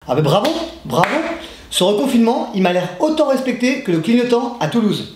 Ah bah bravo, bravo. Ce reconfinement, il m'a l'air autant respecté que le clignotant à Toulouse.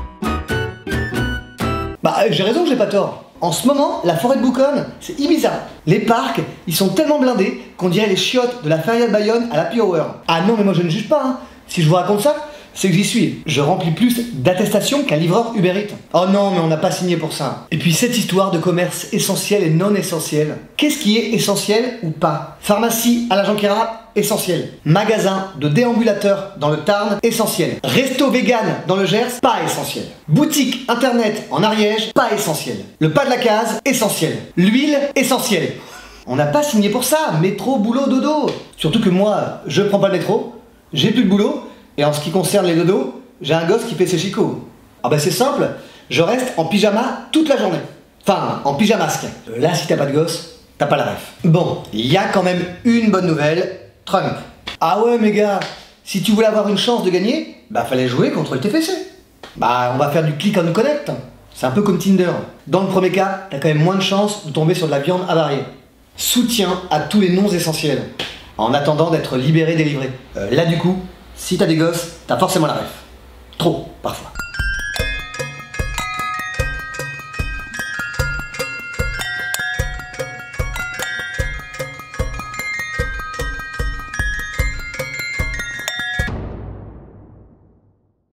Bah j'ai raison que j'ai pas tort. En ce moment, la forêt de Bouconne, c'est Ibiza. Les parcs, ils sont tellement blindés qu'on dirait les chiottes de la Feria de Bayonne à l'Happy Hour. Ah non mais moi je ne juge pas, hein. Si je vous raconte ça, c'est que j'y suis. Je remplis plus d'attestations qu'un livreur Uber Eats. Oh non, mais on n'a pas signé pour ça. Et puis cette histoire de commerce essentiel et non essentiel. Qu'est-ce qui est essentiel ou pas? Pharmacie à la Jonquera, essentiel. Magasin de déambulateurs dans le Tarn, essentiel. Resto vegan dans le Gers, pas essentiel. Boutique internet en Ariège, pas essentiel. Le pas de la case, essentiel. L'huile, essentiel. On n'a pas signé pour ça. Métro, boulot, dodo. Surtout que moi, je prends pas le métro, j'ai plus de boulot. Et en ce qui concerne les dodos, j'ai un gosse qui fait ses chicots. Ah bah c'est simple, je reste en pyjama toute la journée. Enfin, en pyjamasque. Là, si t'as pas de gosse, t'as pas la ref. Bon, il y a quand même une bonne nouvelle, Trump. Ah ouais, mes gars, si tu voulais avoir une chance de gagner, bah fallait jouer contre le TFC. Bah, on va faire du click on connect. C'est un peu comme Tinder. Dans le premier cas, t'as quand même moins de chances de tomber sur de la viande avariée. Soutien à tous les noms essentiels, en attendant d'être libéré, délivré. Là, du coup, si t'as des gosses, t'as forcément la ref. Trop, parfois.